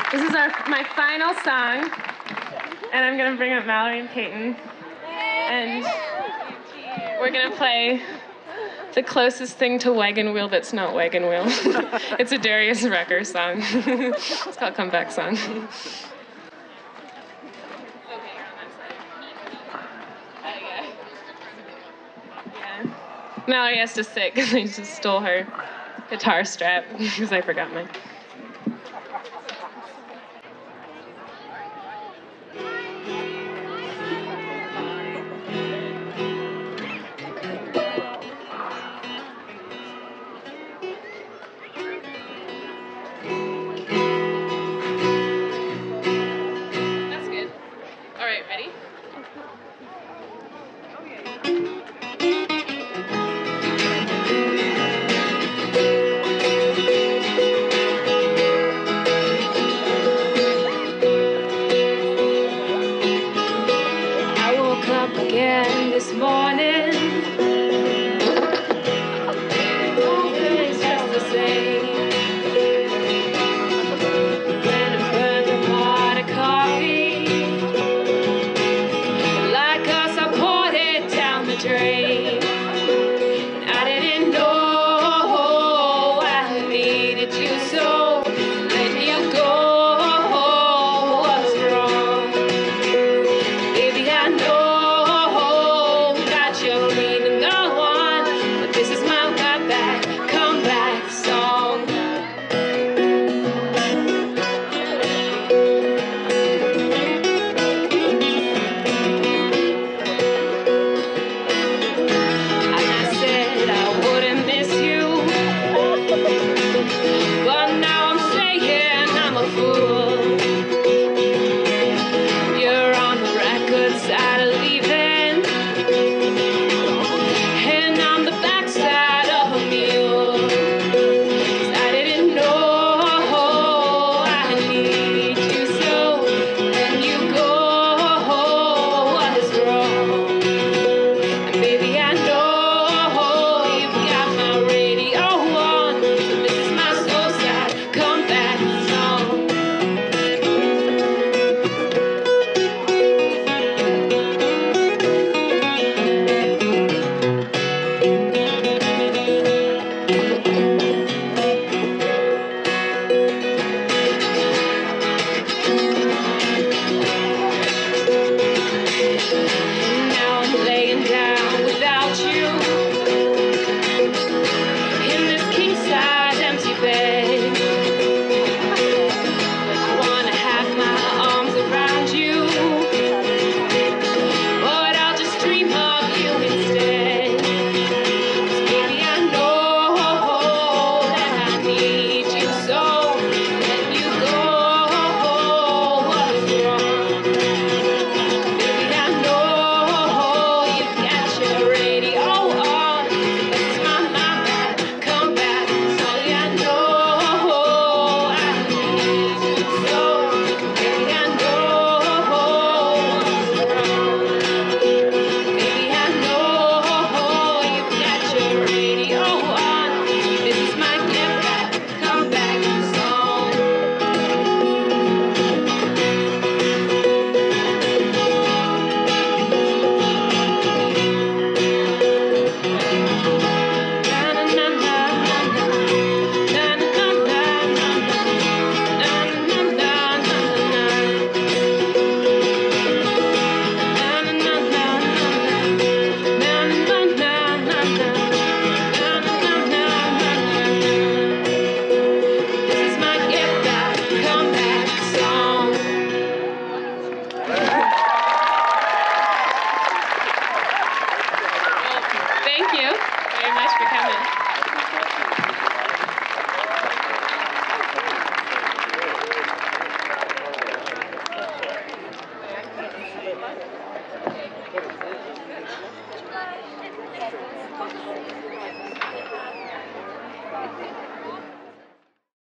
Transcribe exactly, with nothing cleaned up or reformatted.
This is our my final song, and I'm gonna bring up Mallory and Peyton, and we're gonna play the closest thing to Wagon Wheel that's not Wagon Wheel. It's a Darius Rucker song. It's called Comeback Song. Mallory has to sit because I just stole her guitar strap because I forgot mine. That's good. All right, ready? Again this morning, always just the same. When I burned a pot of coffee, like us, I poured it down the drain. And I didn't know I needed you, so letting you go was wrong. Baby, I know Thank you very much for coming.